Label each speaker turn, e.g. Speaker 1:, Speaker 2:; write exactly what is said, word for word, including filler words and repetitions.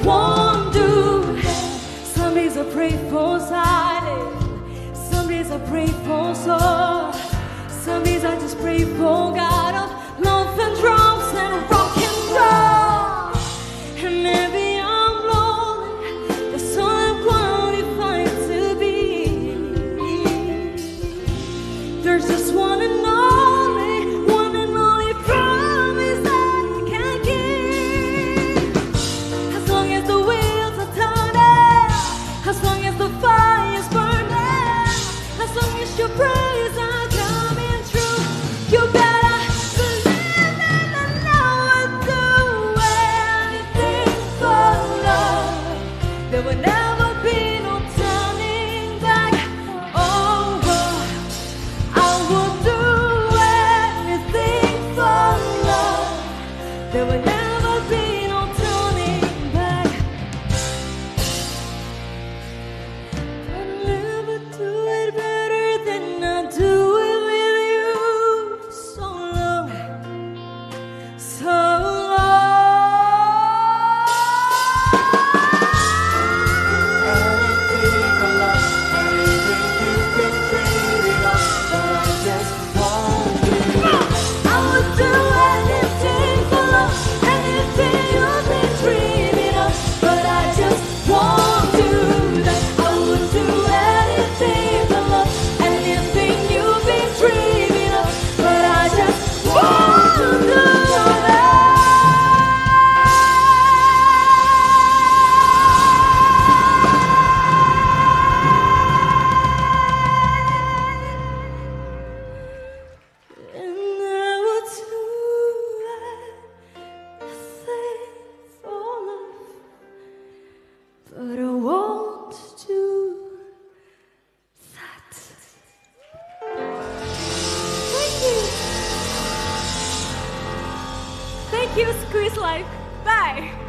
Speaker 1: won't do. Some days I pray for silence, some days I pray for soul, some days I just pray for God of love and drums and rock and roll. And maybe I'm lonely, that's all I'm qualified to be. There's just one and only, one and only promise that I can keep. As long as the wheels are turning, as long as the fire's burning, as long as your prayers are coming true, you better believe that I know I'll do anything for love. There will never be no turning back. Oh, I will do anything for love. There will never be no turning back. I'll never do it better than I do it with you. So long, so long.
Speaker 2: Anything for love, anything you've been dreaming of, but I just won't do.
Speaker 1: I would do anything for love, anything you've been dreaming of, but I just won't do that. I would do anything for love, anything you've been dreaming of, but I just won't do that. And I would do anything for love, but I won't do that. Thank you. Thank you, Sequis Life. Bye.